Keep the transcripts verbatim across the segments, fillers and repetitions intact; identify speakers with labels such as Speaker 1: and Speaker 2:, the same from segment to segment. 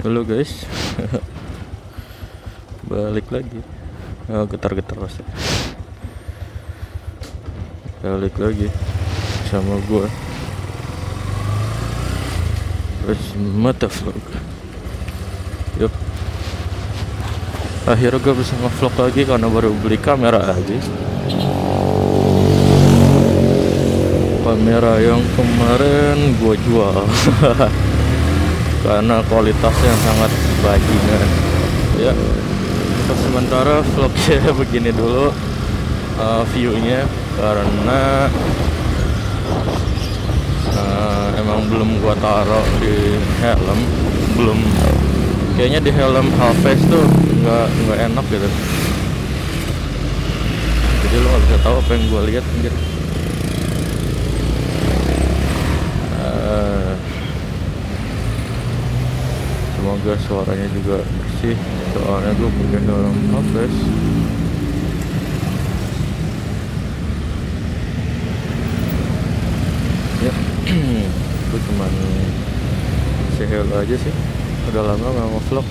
Speaker 1: Halo guys. Balik lagi. Oh, getar-getar pasti. Balik lagi sama gua. Terus mata vlog. Yup. Akhirnya gue bisa nge-vlog lagi karena baru beli kamera lagi. Kamera yang kemarin gue jual karena kualitasnya sangat bajingan. Ya, untuk sementara vlognya begini dulu uh, viewnya karena uh, emang belum gua taruh di helm, belum kayaknya di helm half face tuh nggak nggak enak gitu. Jadi lo nggak bisa tahu apa yang gua lihat anjir. Semoga suaranya juga bersih, soalnya gue punya helm half face. Ya, gue cuman say hello aja sih. Udah lama gak mau vlog.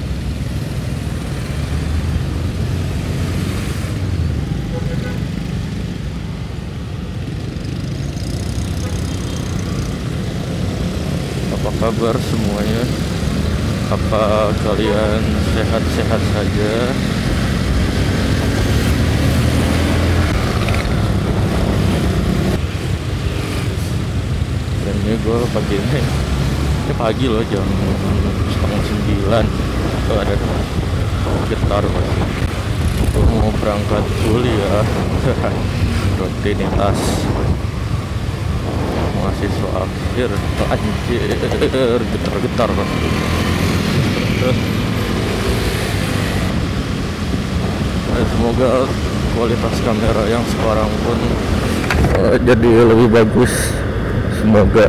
Speaker 1: Apa kabar semuanya? Apa kalian sehat-sehat saja? Dan ini gue pagi ini, ini pagi loh, jam setengah sembilan. Tuh ada getar masih. Gue mau berangkat kuliah. Rutinitas mahasiswa akhir. Anjir, getar-getar. Nah, semoga kualitas kamera yang sekarang pun uh, jadi lebih bagus, semoga.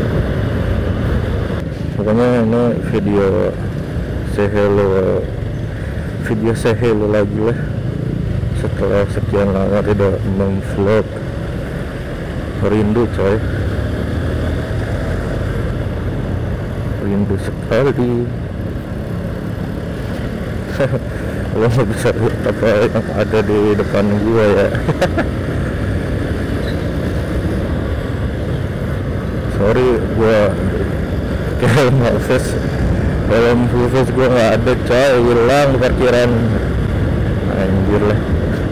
Speaker 1: Makanya ini video say hello, video say hello lagi lah setelah sekian lama tidak memvlog. Rindu coy, rindu sekali. Lo nggak bisa lihat apa yang ada di depan gua ya. Sorry, gua kayak half face, dalam full face gua nggak ada coy, hilang di parkiran. Anjir lah.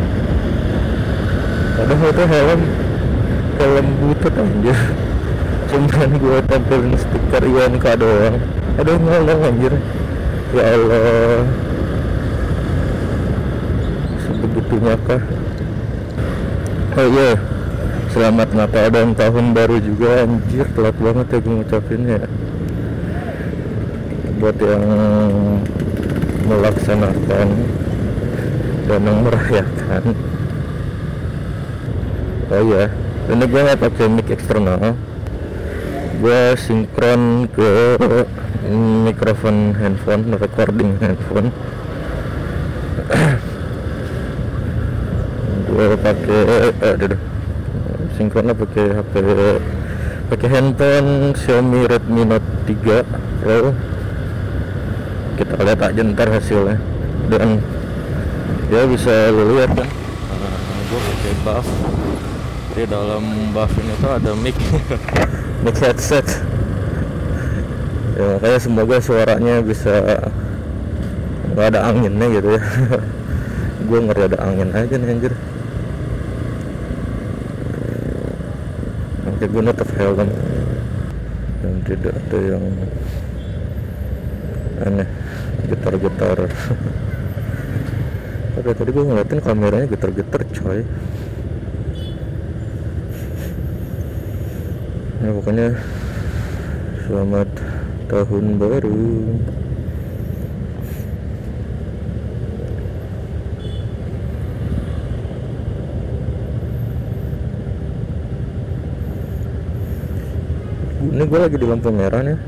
Speaker 1: Padahal itu helm helm butut anjir. Cuman gua tampilin stiker I N K doang. Aduh ngolong anjir. Ya Allah, sebegitunya kah? Oh iya, selamat Natal dan tahun baru juga. Anjir, telat banget ya gue ngucapinnya. Buat yang melaksanakan dan yang merayakan. Oh iya, ini gue nggak pakai mic eksternal, gue sinkron ke mikrofon handphone, recording handphone. Gue pakai eh aduh, sinkronnya pakai H P, pakai handphone Xiaomi Redmi Note tiga Pro. Kita lihat aja ntar hasilnya. Dan ya bisa lu lihat kan, uh, gue pakai buff. Di dalam buff ini tuh ada mic, mic headset. Ya makanya semoga suaranya bisa nggak ada anginnya gitu ya. Gue ngeri ada angin aja nih anjir. Nanti gue nutup helm dan tidak ada yang aneh, getar-getar. Oke, tadi gue ngeliatin kameranya getar-getar coy. Ya pokoknya selamat tahun baru. Ini gue lagi di lampu merah nih.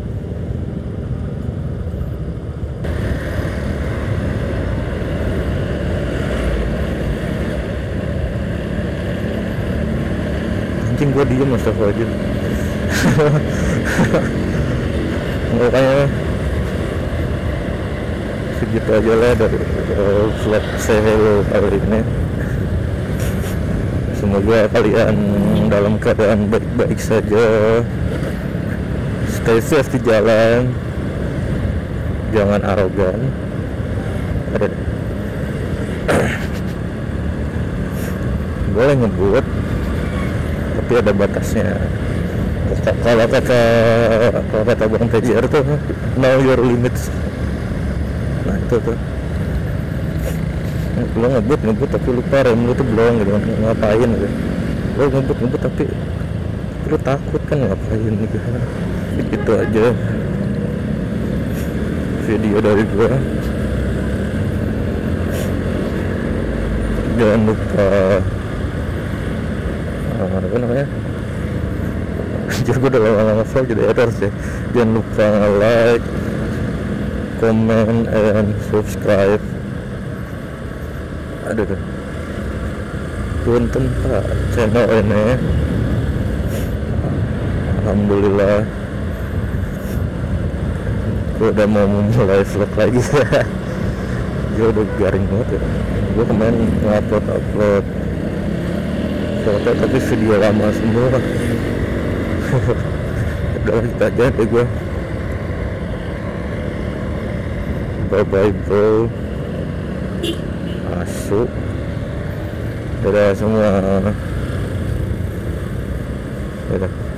Speaker 1: Anjing, gue diem astagfirullahaladzim. Makanya segitu aja lah dari uh, vlog Say Hello kali ini. Semoga kalian dalam keadaan baik-baik saja, stay safe di jalan, jangan arogan. Ada boleh ngebut tapi ada batasnya. Kalau kata kalau kata Bang T J R tuh know your limits. Nah itu tuh lo ngebut ngebut tapi lupa rem lu tuh belum gitu, ngapain gitu. Lo ngebut ngebut tapi lu takut kan ngapain gitu. Gitu aja video dari gua. Jangan lupa uh, apa namanya, anjir gue udah lama-lama vlog jadi error sih. Jangan lupa like, comment, and subscribe. Aduh tuh punten pak channel ini. Alhamdulillah gue udah mau memulai vlog lagi. Gue udah garing banget ya. Gue kemarin ngupload upload foto tapi video lama semua. Udah kita aja deh gue. Bye bye bro. Masuk. Dadah semua. Dadah.